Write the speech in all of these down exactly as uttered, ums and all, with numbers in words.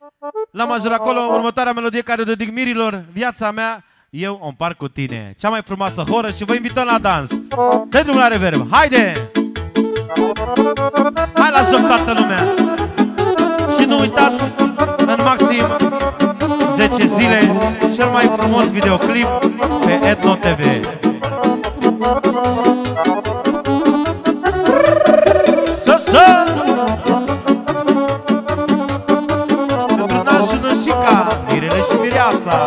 L-am ajuns acolo, următoarea melodie care o dedic mirilor. Viața mea, eu o împart cu tine. Cea mai frumoasă horă și vă invităm la dans. Dă drumul la reverb, haide! Hai la joc toată lumea! Și nu uitați, în maxim zece zile, cel mai frumos videoclip pe Etno T V. Să-să! Pentru nașul Nășica, Mirele și Mireasa.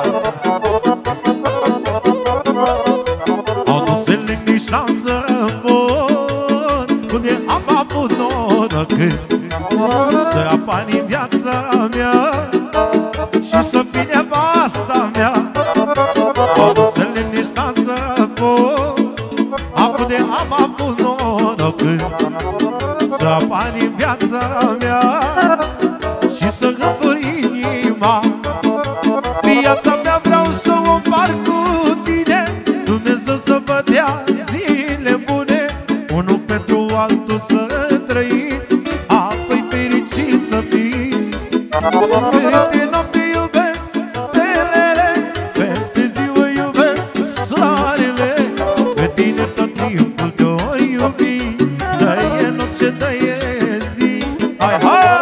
Au nu înțeleg nici n-am să pot unde am avut noroc să apani în viața mea și să fie nevasta mea. Au nu înțeleg nici n-am să pot acum de am avut noroc să apani în viața mea și să înfăr inima. Viața mea vreau să o împart cu tine, Dumnezeu să vă dea zile bune, unul pentru altul să trăiți, apoi fericit să fiți. Peste noapte iubesc stelele, peste ziua iubesc soarele, pe tine tot timpul te-o iubi, dă-i noapte, dă-i zi. Hai, hai!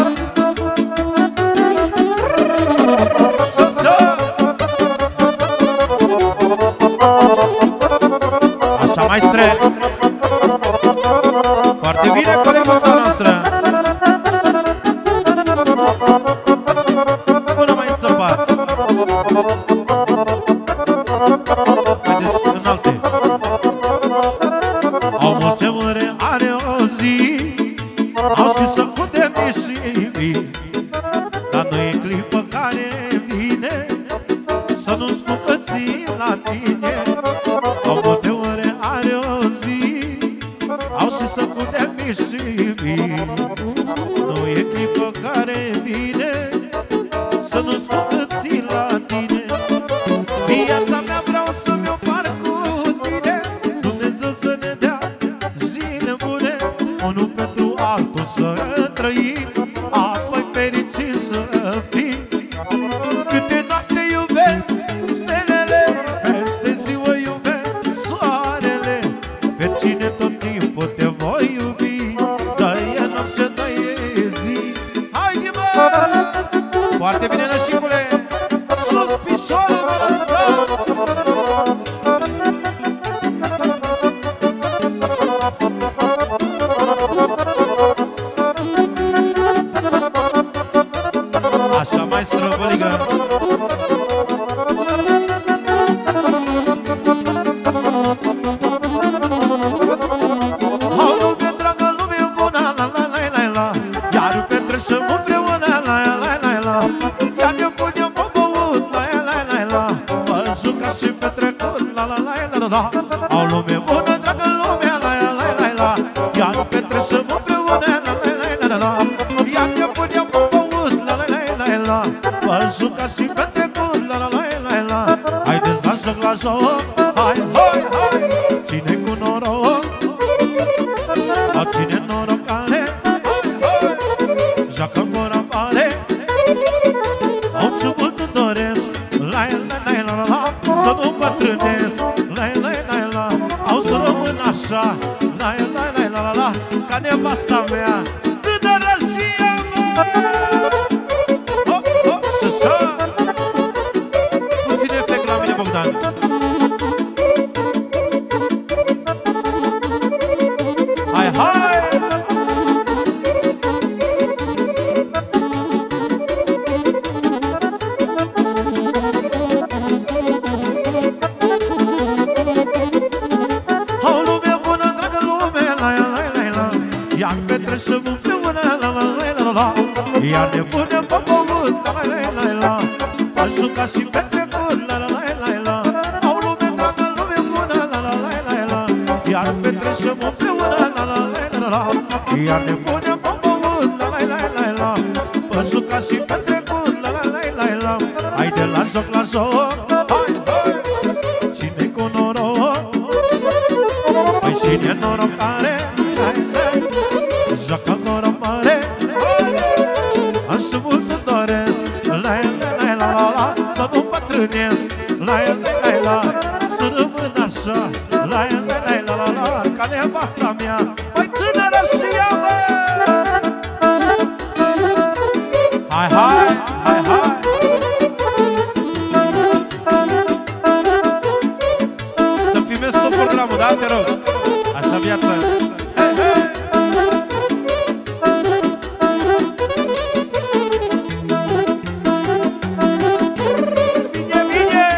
Așa, maestre! Foarte bine, coleguța noastră! Până mai înțăpat! Haideți înalte! Au multe ore, are o zi, au și să cute mișivi, dar nu e clipă care vine să nu spun că țin la tine. Au multe ore, are o zi, au și să cute mișivi, nu e clipă care vine să nu spun că țin la tine. Viața mea vreau să-mi o par cu tine, Dumnezeu să ne dea zile bune, unul pentru altul să trăim, apoi fericit să fim. Câte noapte iubesc stelele, peste ziua iubesc soarele, pe cine tot timpul te voi iubi, dă-i noapte, dă-i zi. Haide, mă! Foarte bine, Nășicule! Sus piciorul, mă lăsa! Așa, maestră Băligă! O lume dragă, lume bună, la la la la la, iar petrecem împreună, la la la la, iar ne punem pe băut, la la la la, mă juca și petrecut, la la la la la. O lume bună, dragă, lume, la la la la, iar petrecem împreună, la la la la, iar ne punem pe băut, la la la la, mă juca și petrecut, la la la la. Haideți la joc, la joc, hai, hai, hai, cine cu noroc, a cine noroc are, joacă gura mare, au ciubul nu doresc, la la la la la, să nu bătrânesc, la la la la, au să rămân așa, la la la la la, ca nevasta mea, tânără și ea, mă! Hop, hop, și așa, puțin efect la mine, Bogdan. Hai, hai! O lume bună, dragă lume, la la la la, iar petrecem împreună, la la la la la, iar ne punem pe băut, la la la la la, am jucat și petrecut, la la la la la. O lume dragă, lume bună, la la la la la, iar petrecem împreună, la la la la la, iar ne punem pe băut, la la la la la, am jucat și petrecut, la la la la la. Haide la joc, la joc, hai, hai, cine cu noroc, păi cine noroc are, hai, hai, joacă gura mare, am și mult îmi doresc, îmbătrânesc. La el, la el, la, să rămân așa. La el, la el, la, la, la, ca nevasta mea mai tânără și ea, mă! Hai, hai, hai, hai! Să filmez tot programul, da? Te rog! Așa viața! Hei, hei! Bine, bine!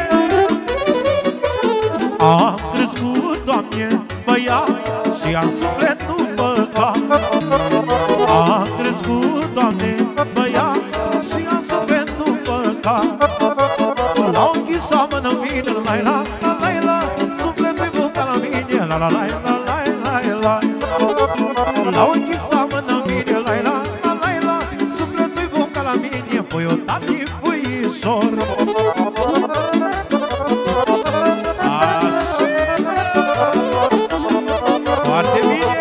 Am crescut, Doamne, băiat și am sufletul păcat. Am crescut, Doamne, băiat și am sufletul păcat. L-au închis oameni în mine, la la la la la, sufletul-i bun ca la mine, la la la la la la la. L-au închis oameni în mine, la la la la la, sufletul-i bun ca la mine, păi o tati puișor. Așa, foarte bine.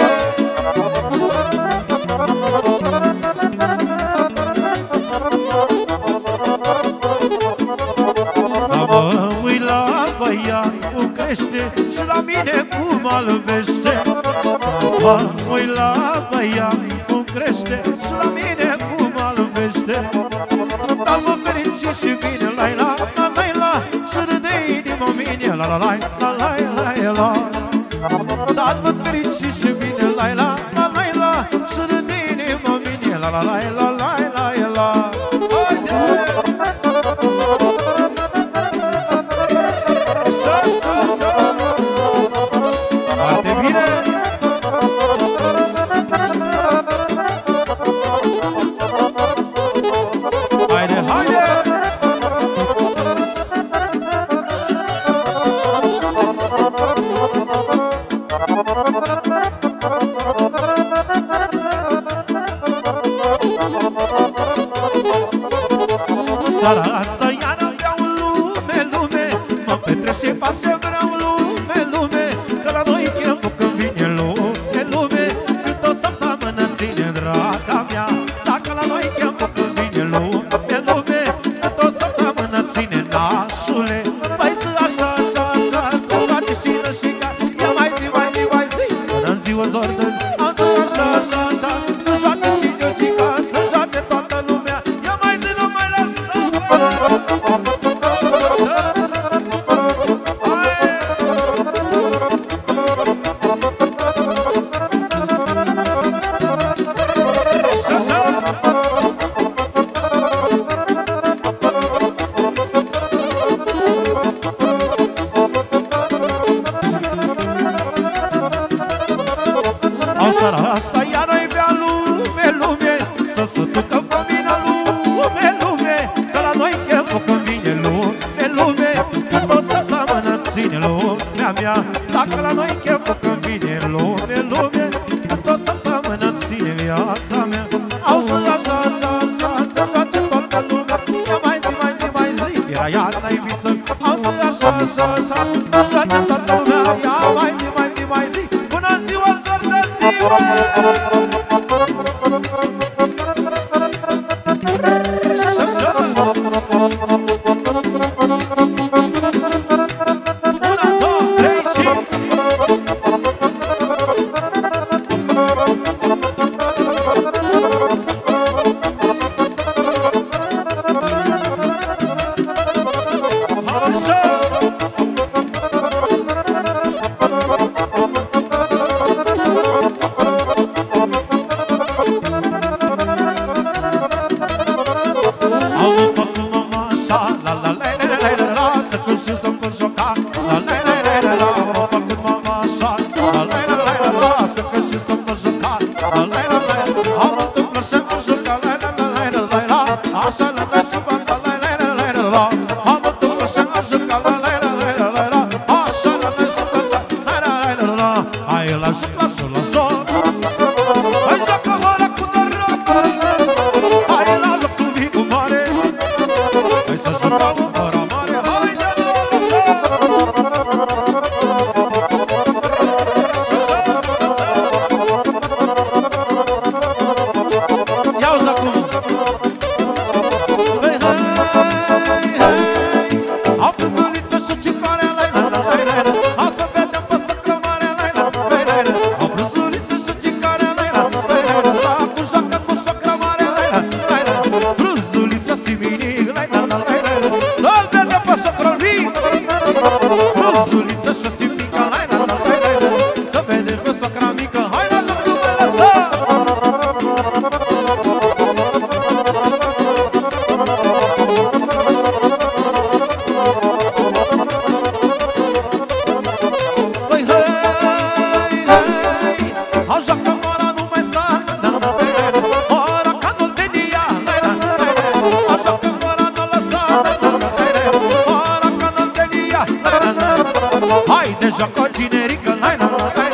Mă uit la băiat cum crește și la mine cum albește. Mă uit la băiat cum crește și la mine cum albește. Dar mă fericit și bine, la la la la la, și râde inima mine, la la la la la la la. Dar mă fericit și bine, la la la la la, și râde inima mine, la la la la la la la. Foarte bine! Haide, haide! Seara asta iară vreau lume, lume, mă petrece pa ce vreau lume, lume, că la noi chemul când vine lume, lume, cât o săptămână ține draga mea. Dacă la noi chemul când vine lume, lume, cât o săptămână ține nașule. Mai zi așa, așa, așa, să face și rășica, ia mai zi, mai zi, mai zi, până-n ziua zordă. Am zi așa, așa, așa, să joace și Georgica, să joace toată lumea, ia mai zi, nu mai lăsa. Au seara asta iară-i bea lume, lume, să se ducă pe mine lume, lume, că la noi chemul când vine lume, lume, că tot săptămână ține lumea mea. Dacă la noi chemul când vine lume, lume, că tot săptămână ține viața mea. Au zi așa, așa, așa, să joace toată lumea, ia mai zi, mai zi, mai zi, era iarna-i visă. Au zi așa, așa, așa, să joace toată lumea, ia mai zi, mai zi, mai zi, până ziua zor de ziua. Hey, hey. Cruzulița siminic, lai la la la la. Să-l vedem pe socrul mic. Cruzulița și siminica, lai la la la la. Să vedem pe socra mică, hai la joc nu te lăsa. Păi hei, hei, au joacă ora nu mai sta. Ora ca nu-l tenia, au joacă ora nu-l lăsa. Ora ca nu-l tenia, hai de joacă generică, lai la la la.